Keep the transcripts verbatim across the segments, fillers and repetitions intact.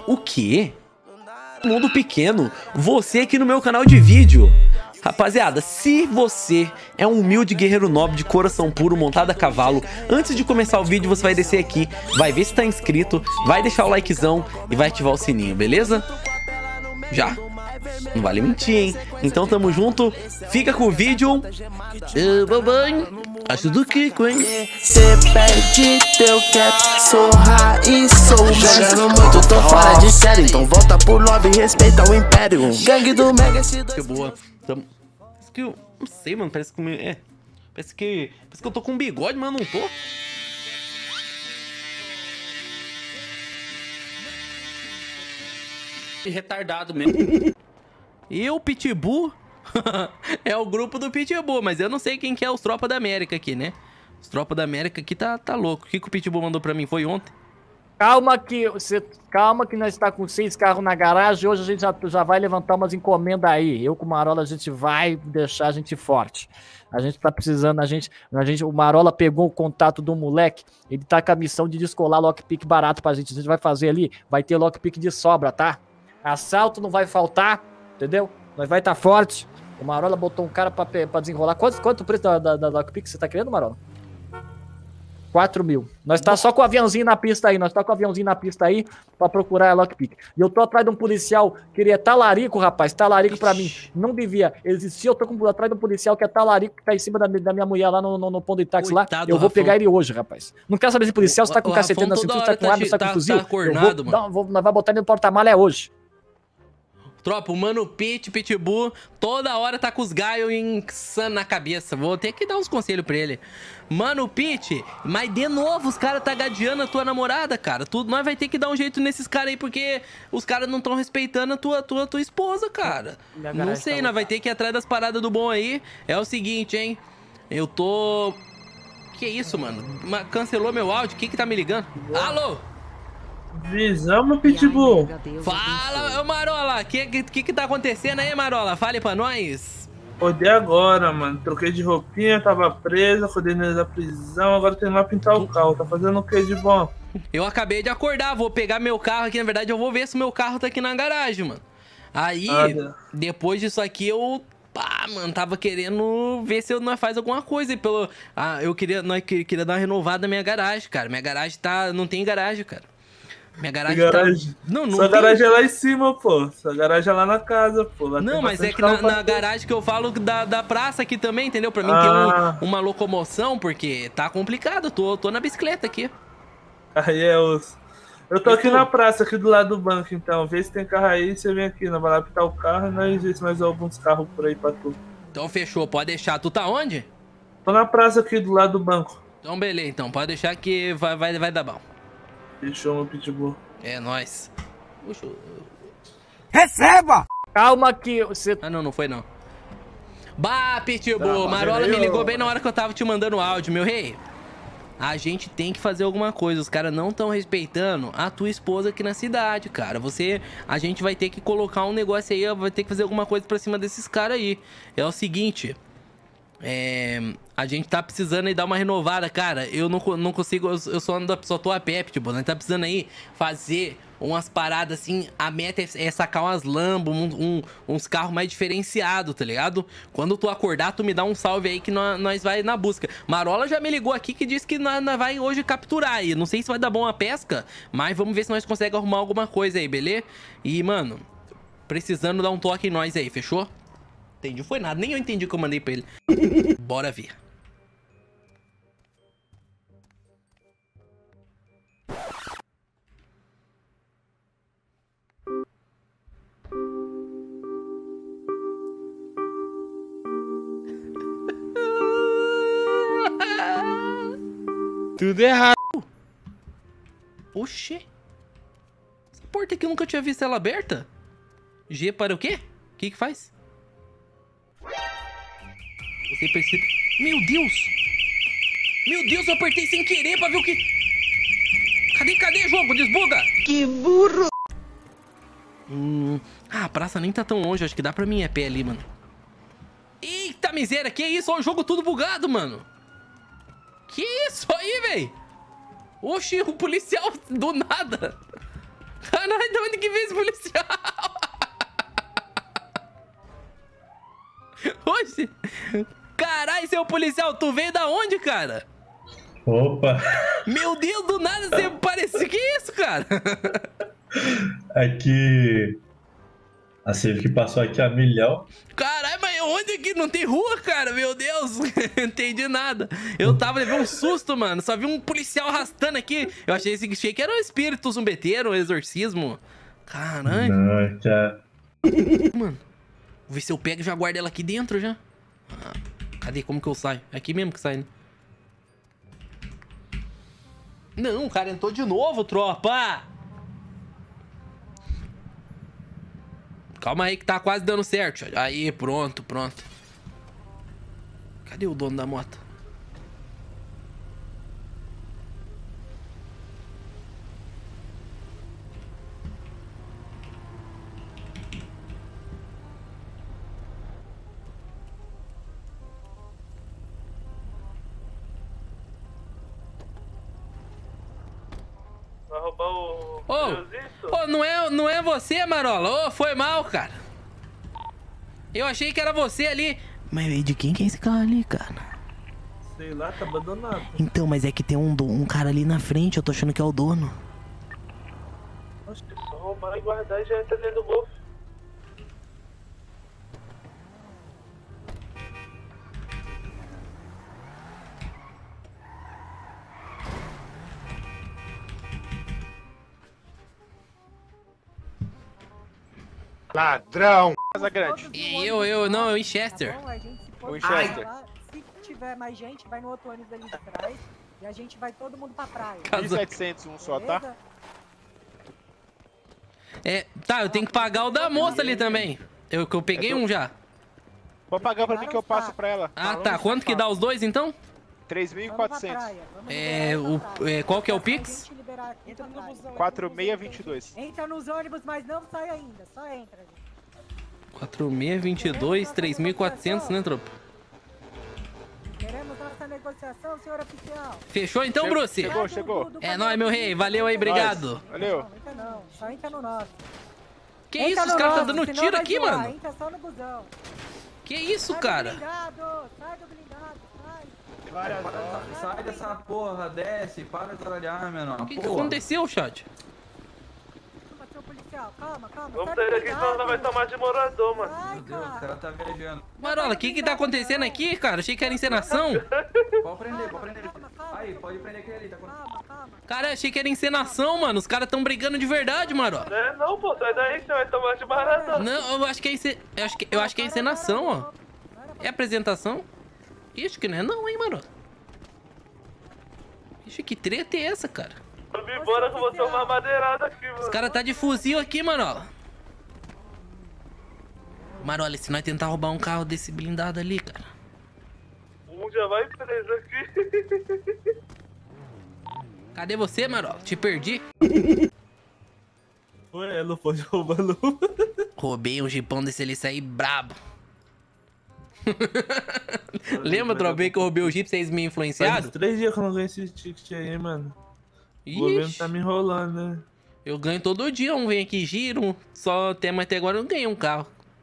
O quê? Mundo pequeno, você aqui no meu canal de vídeo. Rapaziada, se você é um humilde guerreiro nobre de coração puro montado a cavalo, antes de começar o vídeo você vai descer aqui, vai ver se tá inscrito, vai deixar o likezão e vai ativar o sininho, beleza? Já. Não vale mentir, hein? Então tamo junto, fica com o vídeo. Uh, babai. Acho do Kiko, hein? Cê perde teu cap, sou raiz, sou jogando muito, tô fora de série. Então volta por love e respeita o império. Gangue do Mega S dois. Que boa. Tamo... Parece que eu... Não sei, mano, parece que... É. Parece que... Parece que eu tô com um bigode, mas não tô. Retardado mesmo. E o Pitbull é o grupo do Pitbull, mas eu não sei quem que é os Tropa da América aqui, né? Os Tropa da América aqui tá, tá louco. O que, que o Pitbull mandou pra mim? Foi ontem? Calma que, você, calma que nós tá com seis carros na garagem. Hoje a gente já, já vai levantar umas encomendas aí. Eu com o Marola a gente vai deixar a gente forte. A gente tá precisando, a gente, a gente, o Marola pegou o contato do moleque. Ele tá com a missão de descolar lockpick barato pra gente. A gente vai fazer ali, vai ter lockpick de sobra, tá? Assalto não vai faltar, entendeu? Nós vai estar tá forte. O Marola botou um cara pra, pra desenrolar. Quanto, quanto o preço da, da, da lockpick você tá querendo, Marola? quatro mil. Nós tá só com o aviãozinho na pista aí. Nós tá com o aviãozinho na pista aí pra procurar a lockpick. E eu tô atrás de um policial que ele é talarico, rapaz. Talarico pra mim. Não devia existir. Eu tô com, atrás de um policial que é talarico, que tá em cima da, da minha mulher lá no, no, no ponto de táxi lá. Eu vou pegar ele hoje, rapaz. Não quero saber se policial, se tá com cacetete na cintura, se tá com arma, se tá com fuzil. Acordado, mano. Não, vou, nós vamos botar ele no porta-malha hoje. Tropa, o Mano Pit, Pitbull, toda hora tá com os gaios insano na cabeça. Vou ter que dar uns conselhos pra ele. Mano Pit, mas de novo os caras tá gadeando a tua namorada, cara. Tu, nós vai ter que dar um jeito nesses caras aí, porque os caras não tão respeitando a tua, tua, tua esposa, cara. Não sei, tá nós vai ter que ir atrás das paradas do bom aí. É o seguinte, hein. Eu tô... Que isso, mano? Cancelou meu áudio? Quem que tá me ligando? Alô? Visão, meu Pitbull. Fala, ô Marola, o que, que que tá acontecendo aí, Marola? Fale pra nós. Acordei agora, mano. Troquei de roupinha, tava presa, acordei da prisão, agora tô indo lá pintar o carro. Tá fazendo o que de bom? Eu acabei de acordar, vou pegar meu carro aqui, na verdade eu vou ver se o meu carro tá aqui na garagem, mano. Aí, ah, depois disso aqui, eu... Pá, mano, tava querendo ver se eu não faz alguma coisa. Pelo, ah, eu queria, nós queria dar uma renovada na minha garagem, cara. Minha garagem tá... Não tem garagem, cara. Minha garagem, garagem. Tá... Não, não Sua tem... garagem é lá em cima, pô. Sua garagem é lá na casa, pô. Lá não, mas é que na, na garagem que eu falo da, da praça aqui também, entendeu? Pra mim ah. ter um, uma locomoção, porque tá complicado. Tô, tô na bicicleta aqui. Aí é os... Eu tô e aqui tu? na praça, aqui do lado do banco, então. Vê se tem carro aí, você vem aqui. Nós vai lá pintar o carro e nós vê se mais alguns carros por aí pra tu. Então fechou, pode deixar. Tu tá onde? Tô na praça aqui do lado do banco. Então beleza, então. Pode deixar que vai, vai, vai dar bom. Fechou, meu Pitbull. É nóis. Puxa. Receba! Calma que você... Ah, não, não foi não. Bah, Pitbull, tá, Marola me ligou bem na hora que eu tava te mandando áudio, meu rei. A gente tem que fazer alguma coisa. Os caras não estão respeitando a tua esposa aqui na cidade, cara. Você... A gente vai ter que colocar um negócio aí, vai ter que fazer alguma coisa pra cima desses caras aí. É o seguinte... É... A gente tá precisando aí dar uma renovada, cara. Eu não, não consigo, eu só, ando, só tô a pé, tipo, nós tá precisando aí fazer umas paradas assim. A meta é, é sacar umas Lambo, um, um, uns carros mais diferenciados, tá ligado? Quando tu acordar, tu me dá um salve aí que nós, nós vai na busca. Marola já me ligou aqui que disse que nós, nós vai hoje capturar aí. Não sei se vai dar bom a pesca, mas vamos ver se nós conseguimos arrumar alguma coisa aí, beleza? E, mano, precisando dar um toque em nós aí, fechou? Entendi, foi nada, nem eu entendi o que eu mandei pra ele. Bora ver. Tudo errado. Oxê. Essa porta aqui eu nunca tinha visto ela aberta. G para o quê? O que que faz? Você percebe... Meu Deus! Meu Deus, eu apertei sem querer pra ver o que... Cadê, cadê, jogo? Desbuga! Que burro! Hum... Ah, a praça nem tá tão longe, acho que dá pra mim a pé ali, mano. Eita miséria, que isso? Olha o jogo tudo bugado, mano. Que isso aí, véi? Oxi, o policial do nada. Caralho, de onde que veio esse policial? Oxe. Caralho, seu policial, tu veio da onde, cara? Opa! Meu Deus, do nada você parece... Que isso, cara? Aqui... A Civic passou aqui a milhão. Caralho, mas onde aqui? Não tem rua, cara? Meu Deus, não entendi nada. Eu tava levando um susto, mano. Só vi um policial arrastando aqui. Eu achei, esse, achei que era um espírito zumbeteiro, um exorcismo. Caralho. Não, cara. Mano, vou ver se eu pego e já guardo ela aqui dentro já. Ah, cadê? Como que eu saio? É aqui mesmo que sai, né? Não, o cara entrou de novo, tropa. Calma aí que tá quase dando certo. Aí, pronto, pronto. Cadê o dono da moto? Vai roubar o... Ô, oh, oh, não, é, não é você, Marola? Ô, oh, foi mal, cara. Eu achei que era você ali. Mas de quem que é esse carro ali, cara? Sei lá, tá abandonado. Então, mas é que tem um, um cara ali na frente, eu tô achando que é o dono. Acho que só roubar e guardar e já entra dentro do golfe. Ladrão! Casa grande. E eu, eu, não, eu em Chester. Tá bom? A gente, se for Winchester. lá, se tiver mais gente, vai no outro ônibus ali de trás e a gente vai todo mundo pra praia. mil e setecentos um só, tá? Beleza? É, tá, eu tenho que pagar o da moça ali também. Eu, que eu peguei um já. Pode pagar pra mim que eu passo pra ela. Ah, tá. Quanto que dá os dois, então? três mil e Vamos pra quatrocentos. praia, vamos É, liberar o, essa praia. é, qual que é o Só pra Pix? gente liberar aqui pra praia. quatro mil seiscentos e vinte e dois. Entra nos ônibus, mas não sai ainda. Só entra, gente. quatro mil e vinte e dois, três mil e quatrocentos, né, tropa? Queremos nossa negociação, senhor oficial. Fechou então, Chegou, Bruce? chegou. chegou. É nóis, meu rei. Valeu aí, obrigado. Nós. Valeu. Não, entra não. Só entra no nosso. Que Entra isso? Os no caras tá nosso, dando senão tiro vai aqui, zoar. mano. Entra só no busão. Que isso, Sai cara? do blindado, sai do blindado, sai. Sai dessa porra, desce, para de trabalhar, menor. O que, que aconteceu, chat? Calma, seu policial, calma, calma. Vamos sai sair do daqui senão blindado. nós vai tomar de morador, mano. Ai, Meu Deus, o cara. cara tá viajando. Marola, o que que tá acontecendo aqui, cara? Achei que era encenação. Pode prender, pode prender. Calma, calma. Aí, pode prender aquele ali, tá com... Calma, calma. Cara, achei que era encenação, mano. Os caras tão brigando de verdade, Marola. É, não, pô, sai daí que você vai tomar de marador. Não, eu acho que é, ence... eu acho que... eu acho que é encenação, ó. É apresentação? Ixi, que não é não, hein, Marola. Ixi, que treta é essa, cara? Vamos embora que eu vou tomar madeirada aqui, mano. Os caras tá de fuzil aqui, Marola. Marola, e se nós tentar roubar um carro desse blindado ali, cara? Um já vai preso aqui. Cadê você, Marola? Te perdi. Ué, não pode roubar não. Roubei um jipão desse ali, saí brabo. Lembra, tropei que eu roubei o jeep, vocês me Faz influenciaram? três dias que eu não ganho esse ticket aí, mano. O governo Ixi, tá me enrolando, né? eu ganho todo dia, um vem aqui, giro, um só até, mas até agora eu não ganhei um carro.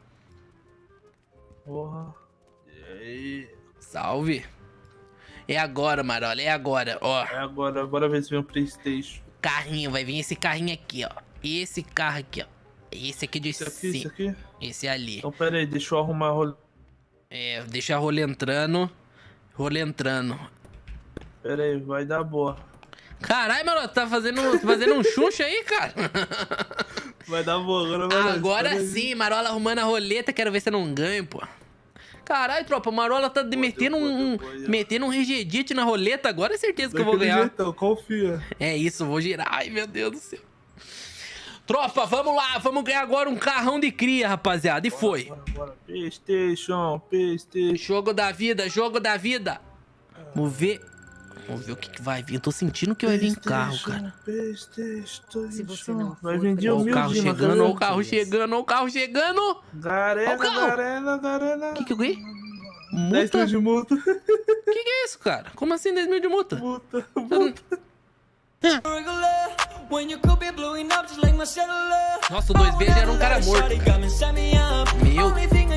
Porra. E aí? Salve. É agora, Marola, é agora, ó. É agora, agora ver se vem um Playstation. Carrinho, vai vir esse carrinho aqui, ó. Esse carro aqui, ó. Esse aqui de Isso aqui, isso cima. aqui? Esse ali. Então pera aí, deixa eu arrumar a rola. É, deixa a rola entrando. Rola entrando. Pera aí, vai dar boa. Caralho, Marola, tá fazendo, fazendo um xuxa aí, cara? Vai dar boa, agora vai dar. Agora Espera aí. sim, Marola arrumando a roleta, quero ver se eu não ganho, pô. Caralho, tropa, o Marola tá de- metendo um, um- pô, deu. metendo um regedite na roleta, agora é certeza que eu vou Daquele ganhar. jeitão, confia. É isso, vou girar. Ai, meu Deus do céu. Tropa, vamos lá, vamos ganhar agora um carrão de cria, rapaziada. E foi. Bora, bora. Playstation, Playstation. Jogo da vida, jogo da vida. Vamos ver. Vamos ver o que, que vai vir. Eu tô sentindo que vai vir carro, cara. Playstation. Se você não Vai for, vir de Ó o humilde, carro chegando, ó o carro chegando, ó o carro chegando. Ó Garena, o carro. garena, garena. O que que eu ganhei? dez Multa? mil de multa. O que que é isso, cara? Como assim dez mil de multa? Multa, multa. Nossa, o dois B já era um cara morto. Meu.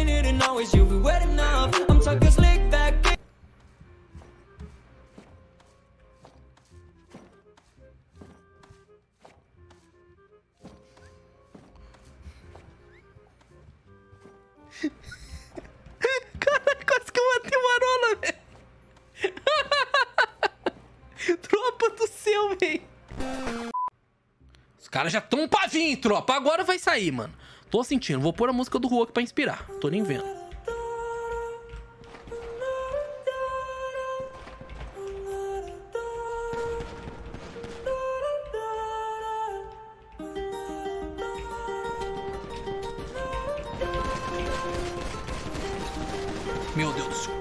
Caralho, quase que eu matei o Marola, velho. Tropa do céu, velho. Os caras já tão pra vir, tropa. Agora vai sair, mano. Tô sentindo. Vou pôr a música do Hulk pra inspirar. Tô nem vendo. Meu Deus do céu.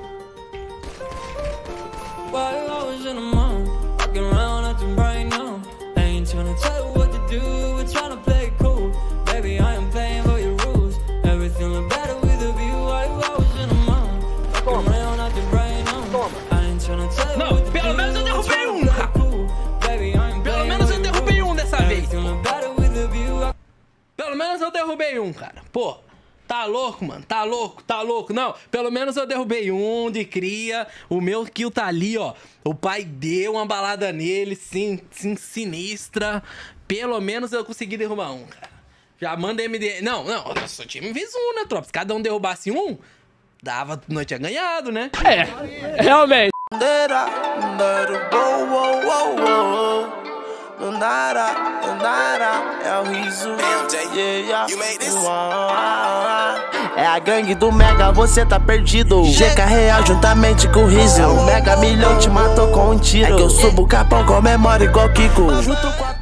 Não, pelo menos eu derrubei um, cara. Pelo menos eu derrubei um dessa vez. Pelo menos eu derrubei um, cara. Pô. Tá louco, mano, tá louco, tá louco. Não, pelo menos eu derrubei um de cria. O meu kill tá ali, ó. O pai deu uma balada nele, sim, sim, sinistra. Pelo menos eu consegui derrubar um, cara. Já manda M D... Não, não, nosso time fez um, né, tropa? Se cada um derrubasse um, dava... Nós tinha ganhado, né? É, realmente. Do nada, do nada, é o riso. Yeah, yeah. É a gangue do Mega, você tá perdido. G K real juntamente com o riso. É o Mega Milhão te matou com um tiro. É que eu subo o capão, comemoro igual Kiko. Junto com a